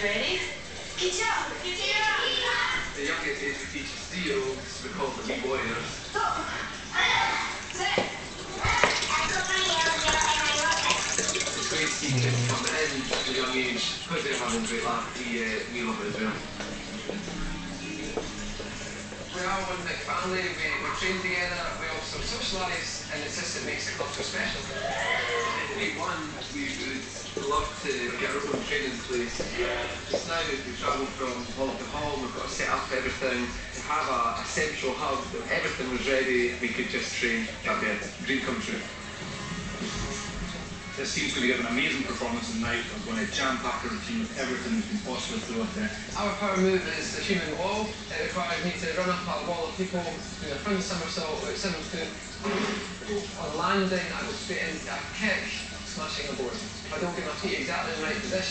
Ready? Get up! Get up! The youngest age we teach steals, we call them wee warriors. It's great to see kids come in at a young age, because they're having a great laugh, we love it as well. We are one big family, we train together, we also socialise, and it's this that makes the club so special. In week one, we would love to get our own training place. Just now, we travel from hall to hall, we've got to set up everything, to have a central hub, if everything was ready, we could just train. That'd be a dream come true. This team's going to give an amazing performance tonight. We're going to jam-pack our routine with everything we can possibly throw up there. Our power move is the human wall. It requires me to run up a wall of people, do a front somersault about 7 foot. On landing, I will straight into a kick, smashing a board. If I don't get my feet exactly in the right position,